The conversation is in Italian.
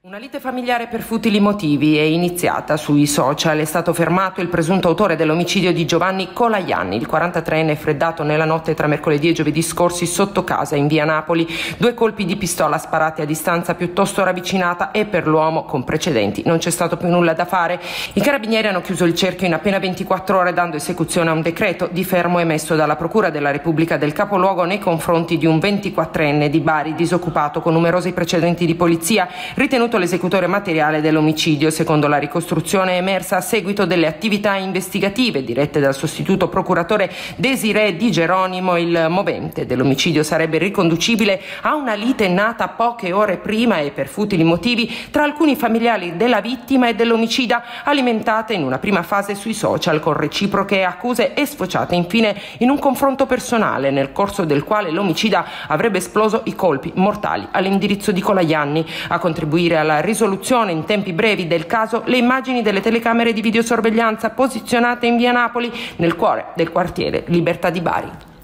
Una lite familiare per futili motivi è iniziata sui social. È stato fermato il presunto autore dell'omicidio di Giovanni Colajanni, il 43enne freddato nella notte tra mercoledì e giovedì scorsi sotto casa in via Napoli. 2 colpi di pistola sparati a distanza piuttosto ravvicinata e per l'uomo con precedenti non c'è stato più nulla da fare. I carabinieri hanno chiuso il cerchio in appena 24 ore dando esecuzione a un decreto di fermo emesso dalla Procura della Repubblica del capoluogo nei confronti di un 24enne di Bari disoccupato con numerosi precedenti di polizia, ritenuto l'esecutore materiale dell'omicidio. Secondo la ricostruzione emersa a seguito delle attività investigative dirette dal sostituto procuratore Desiré Di Geronimo, il movente dell'omicidio sarebbe riconducibile a una lite nata poche ore prima e per futili motivi tra alcuni familiari della vittima e dell'omicida, alimentata in una prima fase sui social con reciproche accuse e sfociata infine in un confronto personale nel corso del quale l'omicida avrebbe esploso i colpi mortali all'indirizzo di Colajanni. A contribuire alla risoluzione in tempi brevi del caso le immagini delle telecamere di videosorveglianza posizionate in via Napoli nel cuore del quartiere Libertà di Bari.